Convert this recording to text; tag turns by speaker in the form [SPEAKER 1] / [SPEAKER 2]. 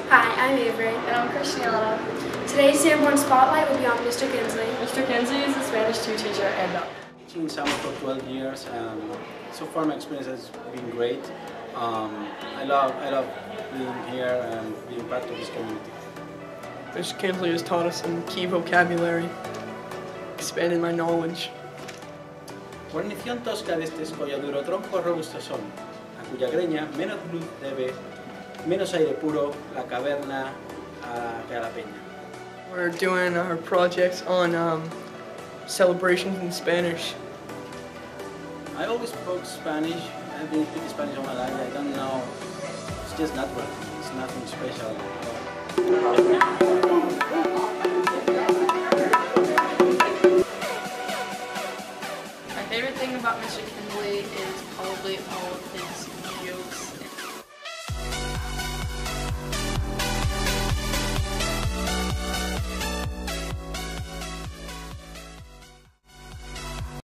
[SPEAKER 1] Hi, I'm Avery.
[SPEAKER 2] And I'm Christiana.
[SPEAKER 1] Today's Sanborn Spotlight will be on Mr. Kinsley.
[SPEAKER 2] Mr. Kinsley is a Spanish 2 teacher and
[SPEAKER 3] Teaching in summer for 12 years, and so far my experience has been great. I love being here and being part of this community.
[SPEAKER 4] Mr. Kinsley has taught us some key vocabulary, expanded my knowledge.
[SPEAKER 3] Guarnición tosca de este escolladuro tronco robusto son, a cuya greña menos luz debe, menos aire puro, la caverna que a la peña.
[SPEAKER 4] We're doing our projects on celebrations in Spanish.
[SPEAKER 3] I always spoke Spanish. I've been speaking Spanish all my life. I don't know. It's just natural. It's nothing special.
[SPEAKER 2] my favorite thing about Mr. Kinsley is probably all of his jokes